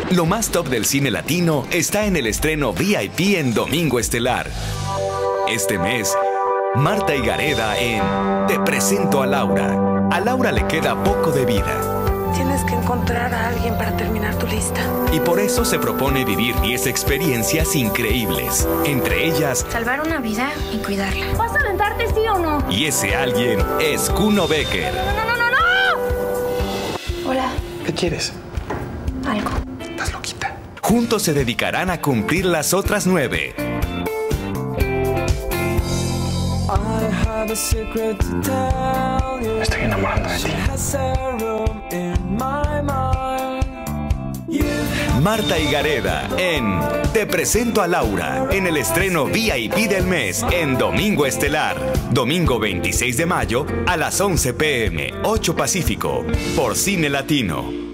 Lo más top del cine latino está en el estreno VIP en Domingo Estelar. Este mes, Marta y Gareda en Te presento a Laura. A Laura le queda poco de vida. Tienes que encontrar a alguien para terminar tu lista. Y por eso se propone vivir 10 experiencias increíbles. Entre ellas, salvar una vida y cuidarla. ¿Vas a aventarte, sí o no? Y ese alguien es Kuno Becker. ¡No! Hola. ¿Qué quieres? Algo. Estás loquita. Juntos se dedicarán a cumplir las otras 9. Me estoy enamorando de ti. Marta y Gareda en Te presento a Laura, en el estreno VIP del mes en Domingo Estelar. Domingo 26 de mayo a las 11 p.m., 8 Pacífico, por Cine Latino.